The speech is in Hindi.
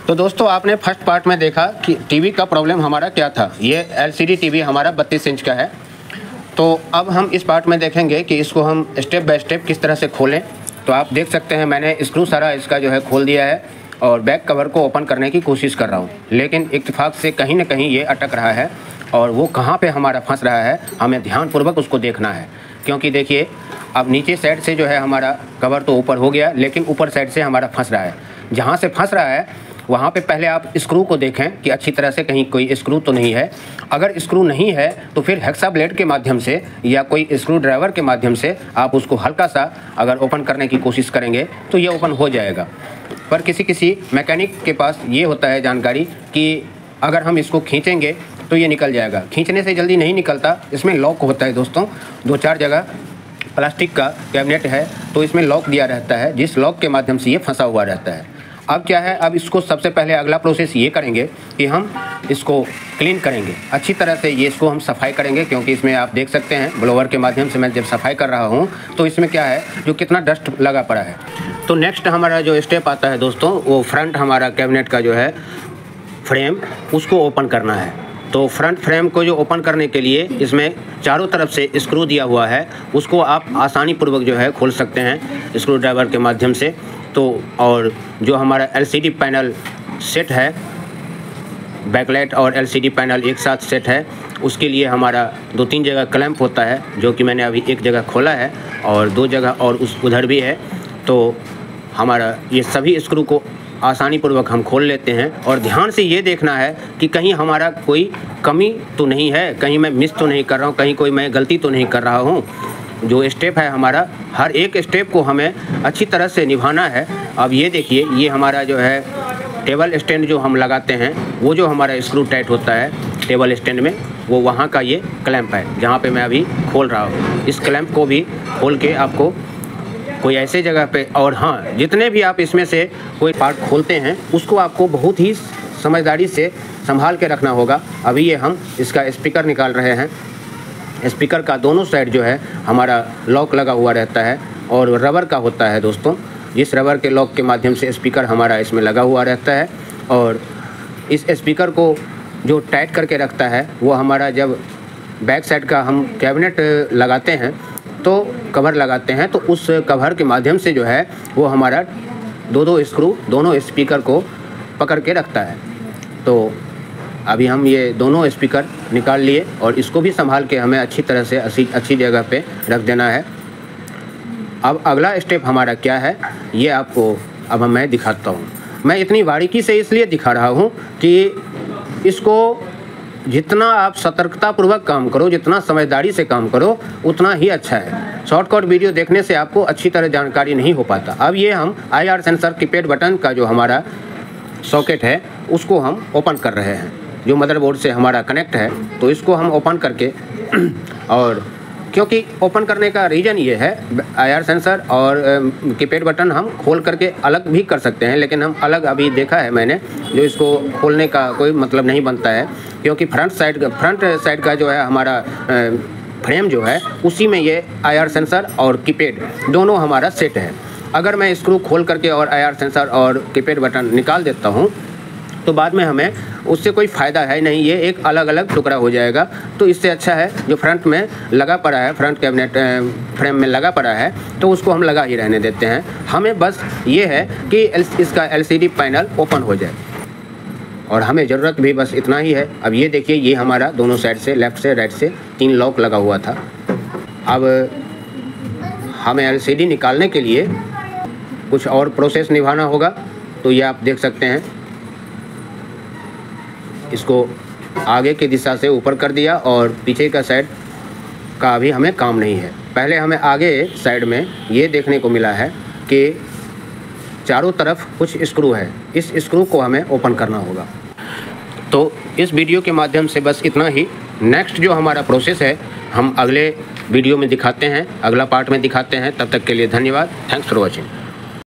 तो दोस्तों आपने फर्स्ट पार्ट में देखा कि टीवी का प्रॉब्लम हमारा क्या था। ये एलसीडी टीवी हमारा 32 इंच का है। तो अब हम इस पार्ट में देखेंगे कि इसको हम स्टेप बाय स्टेप किस तरह से खोलें। तो आप देख सकते हैं मैंने स्क्रू सारा इसका जो है खोल दिया है और बैक कवर को ओपन करने की कोशिश कर रहा हूँ, लेकिन इत्तेफाक से कहीं ना कहीं ये अटक रहा है और वो कहाँ पे हमारा फंस रहा है हमें ध्यानपूर्वक उसको देखना है। क्योंकि देखिए अब नीचे साइड से जो है हमारा कवर तो ऊपर हो गया, लेकिन ऊपर साइड से हमारा फंस रहा है। जहाँ से फंस रहा है वहाँ पे पहले आप स्क्रू को देखें कि अच्छी तरह से कहीं कोई स्क्रू तो नहीं है। अगर स्क्रू नहीं है तो फिर हेक्सा ब्लेड के माध्यम से या कोई स्क्रू ड्राइवर के माध्यम से आप उसको हल्का सा अगर ओपन करने की कोशिश करेंगे तो ये ओपन हो जाएगा। पर किसी मैकेनिक के पास ये होता है जानकारी कि अगर हम इसको खींचेंगे तो ये निकल जाएगा। खींचने से जल्दी नहीं निकलता, इसमें लॉक होता है दोस्तों। 2-4 जगह प्लास्टिक का कैबिनेट है तो इसमें लॉक दिया रहता है, जिस लॉक के माध्यम से ये फंसा हुआ रहता है। अब क्या है, अब इसको सबसे पहले अगला प्रोसेस ये करेंगे कि हम इसको क्लीन करेंगे अच्छी तरह से। ये इसको हम सफाई करेंगे क्योंकि इसमें आप देख सकते हैं ब्लोअर के माध्यम से मैं जब सफाई कर रहा हूँ तो इसमें क्या है जो कितना डस्ट लगा पड़ा है। तो नेक्स्ट हमारा जो स्टेप आता है दोस्तों, वो फ्रंट हमारा कैबिनेट का जो है फ्रेम उसको ओपन करना है। तो फ्रंट फ्रेम को जो ओपन करने के लिए इसमें चारों तरफ से स्क्रू दिया हुआ है, उसको आप आसानी पूर्वक जो है खोल सकते हैं स्क्रू ड्राइवर के माध्यम से। तो और जो हमारा एलसीडी पैनल सेट है, बैकलाइट और एलसीडी पैनल एक साथ सेट है, उसके लिए हमारा 2-3 जगह क्लैंप होता है, जो कि मैंने अभी एक जगह खोला है और 2 जगह और उधर भी है। तो हमारा ये सभी स्क्रू को आसानी पूर्वक हम खोल लेते हैं और ध्यान से ये देखना है कि कहीं हमारा कोई कमी तो नहीं है, कहीं मैं मिस तो नहीं कर रहा हूँ, कहीं कोई मैं गलती तो नहीं कर रहा हूँ। जो स्टेप है हमारा, हर एक स्टेप को हमें अच्छी तरह से निभाना है। अब ये देखिए, ये हमारा जो है टेबल स्टैंड जो हम लगाते हैं, वो जो हमारा स्क्रू टाइट होता है टेबल स्टैंड में, वो वहाँ का ये क्लैंप है जहाँ पे मैं अभी खोल रहा हूँ। इस क्लैंप को भी खोल के आपको कोई ऐसे जगह पे, और हाँ, जितने भी आप इसमें से कोई पार्ट खोलते हैं उसको आपको बहुत ही समझदारी से संभाल के रखना होगा। अभी ये हम इसका स्पीकर निकाल रहे हैं। स्पीकर का दोनों साइड जो है हमारा लॉक लगा हुआ रहता है और रबर का होता है दोस्तों। इस रबर के लॉक के माध्यम से स्पीकर हमारा इसमें लगा हुआ रहता है और इस स्पीकर को जो टाइट करके रखता है वो हमारा, जब बैक साइड का हम कैबिनेट लगाते हैं तो कवर लगाते हैं, तो उस कवर के माध्यम से जो है वो हमारा 2-2 स्क्रू दोनों स्पीकर को पकड़ के रखता है। तो अभी हम ये दोनों स्पीकर निकाल लिए और इसको भी संभाल के हमें अच्छी तरह से अच्छी जगह पे रख देना है। अब अगला स्टेप हमारा क्या है ये आपको अब मैं दिखाता हूँ। मैं इतनी बारीकी से इसलिए दिखा रहा हूँ कि इसको जितना आप सतर्कतापूर्वक काम करो, जितना समझदारी से काम करो, उतना ही अच्छा है। शॉर्टकट वीडियो देखने से आपको अच्छी तरह जानकारी नहीं हो पाता। अब ये हम IR सेंसर कीपैड बटन का जो हमारा सॉकेट है उसको हम ओपन कर रहे हैं, जो मदरबोर्ड से हमारा कनेक्ट है। तो इसको हम ओपन करके और क्योंकि ओपन करने का रीज़न ये है, IR सेंसर और कीपैड बटन हम खोल करके अलग भी कर सकते हैं, लेकिन हम अलग अभी देखा है मैंने, जो इसको खोलने का कोई मतलब नहीं बनता है, क्योंकि फ्रंट साइड का जो है हमारा फ्रेम जो है उसी में ये IR सेंसर और कीपैड दोनों हमारा सेट है। अगर मैं स्क्रू खोल करके और IR सेंसर और कीपैड बटन निकाल देता हूँ तो बाद में हमें उससे कोई फ़ायदा है नहीं, ये एक अलग अलग टुकड़ा हो जाएगा। तो इससे अच्छा है जो फ्रंट में लगा पड़ा है, फ्रंट कैबिनेट फ्रेम में लगा पड़ा है, तो उसको हम लगा ही रहने देते हैं। हमें बस ये है कि इसका LCD पैनल ओपन हो जाए और हमें ज़रूरत भी बस इतना ही है। अब ये देखिए, ये हमारा दोनों साइड से, लेफ़्ट से राइट से 3 लॉक लगा हुआ था। अब हमें LCD निकालने के लिए कुछ और प्रोसेस निभाना होगा। तो ये आप देख सकते हैं, इसको आगे की दिशा से ऊपर कर दिया और पीछे का साइड का अभी हमें काम नहीं है। पहले हमें आगे साइड में ये देखने को मिला है कि चारों तरफ कुछ स्क्रू है, इस स्क्रू को हमें ओपन करना होगा। तो इस वीडियो के माध्यम से बस इतना ही। नेक्स्ट जो हमारा प्रोसेस है हम अगले वीडियो में दिखाते हैं, अगला पार्ट में दिखाते हैं। तब तक के लिए धन्यवाद। Thanks for watching.